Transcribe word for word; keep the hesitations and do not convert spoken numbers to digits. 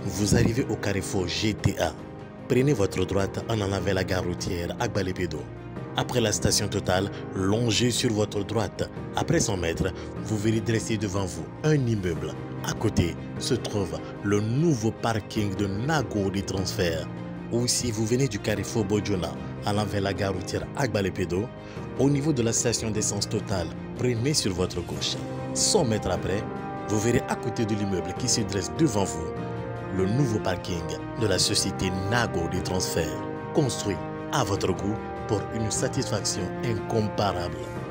Vous arrivez au carrefour G T A. Prenez votre droite en allant vers la gare routière Agbalé-Pédo. Après la station Total, longez sur votre droite. Après cent mètres, vous verrez dresser devant vous un immeuble. À côté se trouve le nouveau parking de Nago des transferts. Ou si vous venez du carrefour Bodjona, allant vers la gare routière Agbalé-Pédo, au niveau de la station d'essence Total, prenez sur votre gauche. cent mètres après, vous verrez à côté de l'immeuble qui se dresse devant vous le nouveau parking de la société Nago des transferts, construit à votre goût pour une satisfaction incomparable.